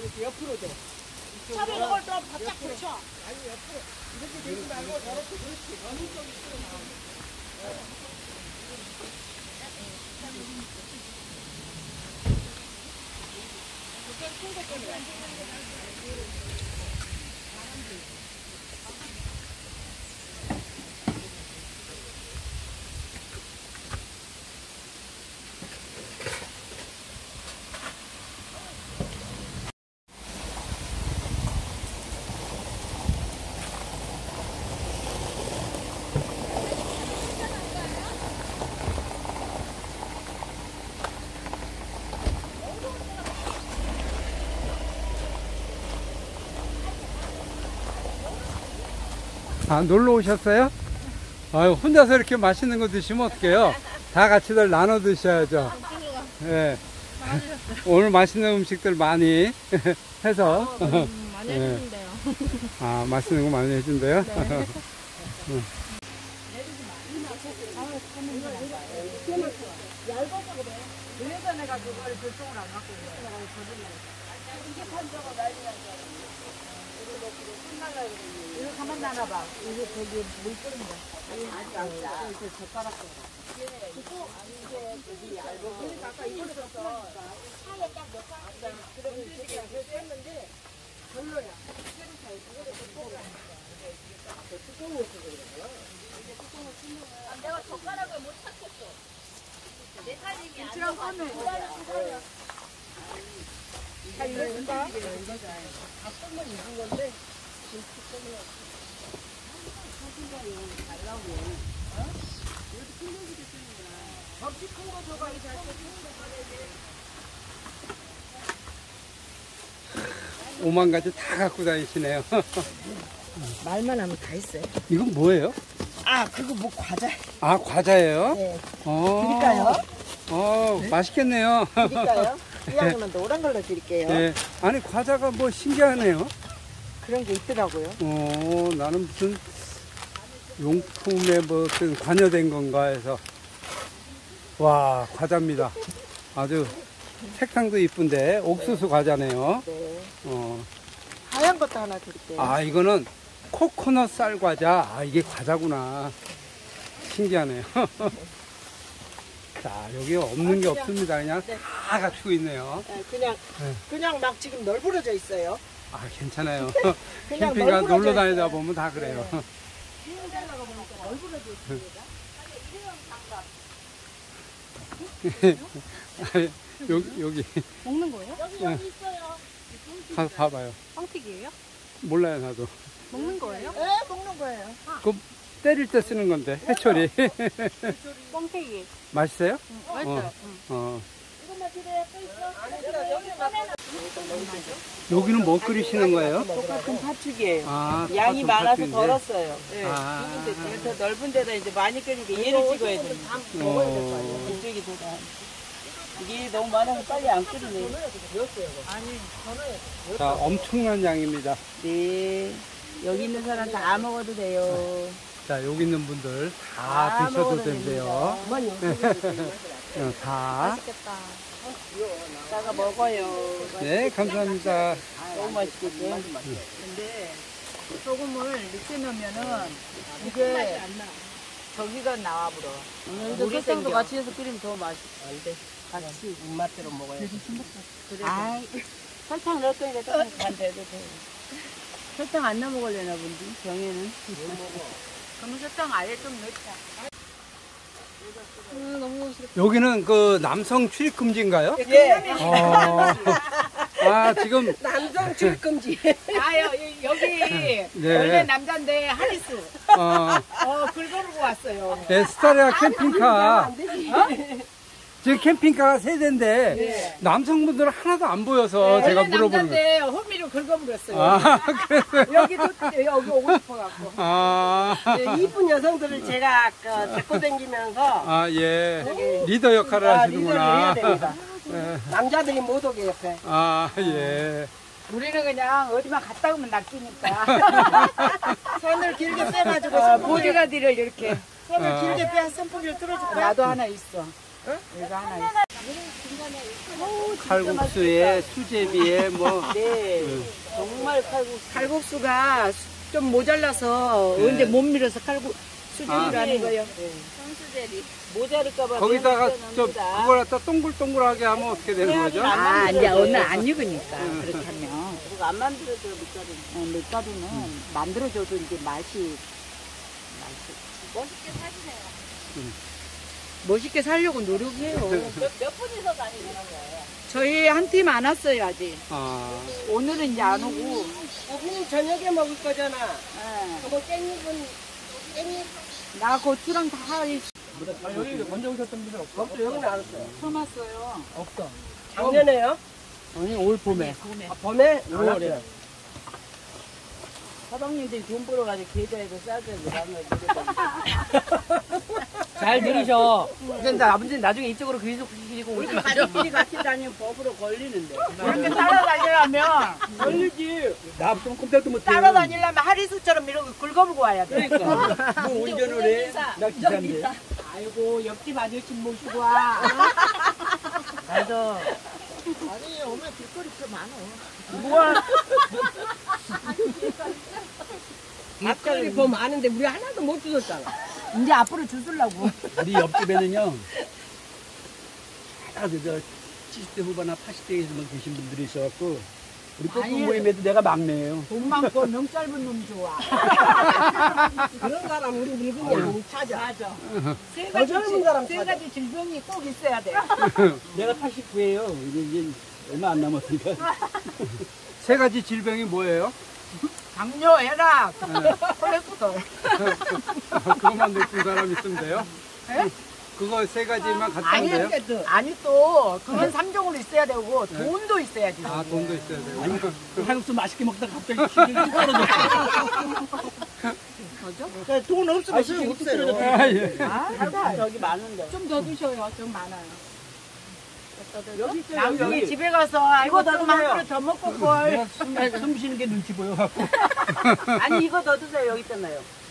옆으로 돼. 차로 이걸 좀 바짝 붙여. 아니 옆으로 이렇게 되지 말고 저렇게 그렇지. 어느 쪽이 아, 놀러 오셨어요? 아유, 혼자서 이렇게 맛있는 거 드시면 어떡해요? 다 같이들 나눠 드셔야죠. 예. 오늘 맛있는 음식들 많이 해서. 많이 해주는데요. 아, 맛있는 거 많이 해준대요? 네. 얇아서 그래. 그래서 내가 그걸 결정을 안 갖고 있는 거야. 이게 판정을 난리 나잖아. 이거 가만 놔봐. 이거 저기 물 끓는 거. 아직 안 짜. 이렇게 젓가락 거. 그거 이게 저기 얇아. 그러니까 아까 이거 줬어. 차에 딱 몇 장. 그러면 이렇게 했는데 별로야. 새로 사야 돼. 뚜껑을 쓰고 그래요. 내가 젓가락을 못 찾겠어. 내 사진이 안 지금 꺼내. 다 이랬을까? 다 손만 입은 건데. 접시 큰 거 줘봐. 오만 가지 다 갖고 다니시네요. 말만 하면 다 있어요. 이건 뭐예요? 아, 그거 뭐 과자. 아, 과자예요? 네. 드릴까요? 네? 맛있겠네요. 드릴까요? 이왕이면 노란 걸로 드릴게요. 네. 아니, 과자가 뭐 신기하네요. 그런 게 있더라고요. 나는 무슨 용품에 뭐 어떤 관여된 건가 해서. 와, 과자입니다. 아주 색상도 이쁜데 옥수수 과자네요. 네. 하얀 것도 하나 드릴게요. 아, 이거는 코코넛 쌀 과자. 아, 이게 과자구나. 신기하네요. 자, 여기 없는 게 없습니다. 그냥 네. 다 갖추고 있네요. 네, 네. 그냥 막 지금 널브러져 있어요. 아, 괜찮아요. 그냥 캠핑가 널브러져 놀러 다니다 있어요. 보면 다 그래요. 해운대라고 보니까 널브러져 있습니다. 여기 먹는 거예요? 여기 있어요. 가서 봐봐요. 빵튀기예요? 몰라요, 나도. 먹는 거예요? 네, 먹는 거예요. 그 때릴 때 쓰는 건데, 해초리. 뻥튀기. 맛있어요? 맛있어요. 이것만 드려야 또 있어. 아니, 여기는 여기는 뭐 끓이시는 거예요? 똑같은 파죽이에요. 아, 양이 똑같은 많아서 파죽인데. 덜었어요. 네. 아. 그래서 넓은 데다 이제 많이 끓이니까 얘를 찍어야 됩니다. 먹어야 될 거 아니에요. 이쪽이 더 나. 이게 너무 많아서 빨리 안 끓이네. 자, 엄청난 양입니다. 네. 여기 있는 사람 다 먹어도 돼요. 자, 여기 있는 분들 다 드셔도 먹어도 된대요. 다. 맛있겠다. 이따가 먹어요. 네, 감사합니다. 너무 맛있겠죠? 근데 소금을 늦게 넣으면은 이게 저기가 나와 불어. 물이 설탕도 땡겨. 같이 해서 끓이면 더 맛있어. 안 돼. 같이 입맛대로 먹어야지. 아이, 설탕 넣을 거니까 조금 반대도 돼. 설탕 안 넣어 먹으려나 본데, 병에는. 그러면 설탕 아예 좀 넣자. 너무 맛있겠다. 여기는 그 남성 출입 금지인가요? 예. 아, 지금 남성 출금지. 아, 여기 네. 원래 남자인데 하리스 긁어보고 왔어요. 네, 스타리아 캠핑카. 지금 캠핑카가 세 대인데 네. 남성분들은 하나도 안 보여서 제가 원래 물어보는 거예요. 남자인데 호미로 긁어버렸어요. 아, 그래서 여기 오고 싶어갖고. 아, 이쁜 여성들을 제가 데리고 다니면서 아, 예. 리더 역할을 리더를 하시는구나. 해야 됩니다. 네. 남자들이 못 오게 옆에. 아, 예. 우리는 그냥 어디만 갔다 오면 낚이니까. 손을 길게 빼가지고 보디가디를 이렇게. 손을 길게 빼야 선풍기를 틀어줄까? 나도 하나 있어. 이거 하나 있어. 칼국수에 수제비에 뭐 네. 정말 칼국수가 좀 모자라서 네. 언제 못 밀어서 수제비를 아. 하는 거예요. 손수제비. 모자랄까봐. 거기다가 좀 그걸 갖다 동글동글하게 하면 어떻게 되는 거죠? 아, 이제 오늘 안 익으니까 그렇게 하면. 그거 안 만들어줘요, 밀가루. 밀가루는 만들어줘도 이제 맛이 멋있게 사시네요. 멋있게 살려고 노력해요. 몇 분이서 다니시는 거예요? 저희 한 팀 안 왔어요 아직. 아, 오늘은 이제 안 오고. 우리는 저녁에 먹을 거잖아. 예. 뭐 깻잎은 깻잎. 나 고추랑 다 여기 먼저 오셨던 분들 없어? 없어. 여기는 안 왔어요. 처음 왔어요. 없어. 작년에요? 아니 올 봄에. 봄에. 아, 봄에? 5월에. 사장님들이 돈 벌어가지고 계좌에서 싸줘서 잘 들으셔. 근데 아버지는 나중에 이쪽으로 계속 시키고 오지 마죠. 가족끼리 같이 다니면 법으로 걸리는데. 이렇게 따라다니려면 걸리지. 나 좀 꼼짝도 못해. 따라다니려면 하리수처럼 이렇게 긁어보고 와야 돼. 그러니까. 뭐 운전을 해? 나 기사인데. 아이고 옆집 아저씨 모시고 와. 맞아. 아니 오면 길거리 좀 많어. 뭐야? 앞자리 더 많은데 우리 하나도 못 주셨잖아. 이제 앞으로 주술라고. 우리 옆집에는요, 다 그저 70대 후반이나 80대에서만 계신 분들이 있어갖고, 우리 아니, 꽃분 모임에도 내가 막내예요. 돈 많고 명 짧은 놈 좋아. 그런 사람 우리 늙은 게 못 찾아. 맞아. 세 더 젊은 사람 세 찾아. 가지 질병이 꼭 있어야 돼. 내가 89예요. 이제 얼마 안 남았으니까. 세 가지 질병이 뭐예요? 당뇨, 혈압, 콜레스테롤. 그것만 느낀 사람 있으면 돼요? 그거 세 가지만 갖다 돼요? 아니 또 그건 3종으로 있어야 되고 돈도 있어야지. 아, 돈도 있어야 돼요. 칼국수 맛있게 먹다가 갑자기 기분이 떨어져. 돈 없으면 소용 없어요. 아, 예. 아, 저기 많은데. 좀 더 드셔요. 좀 많아요. 여기 있어요. 나중에 집에 가서 아이고 좀 한 그릇 더 먹고 걸. 내가 숨 쉬는 게 눈치 보여갖고. 아니 이거 더 드세요. 여기 있잖아요.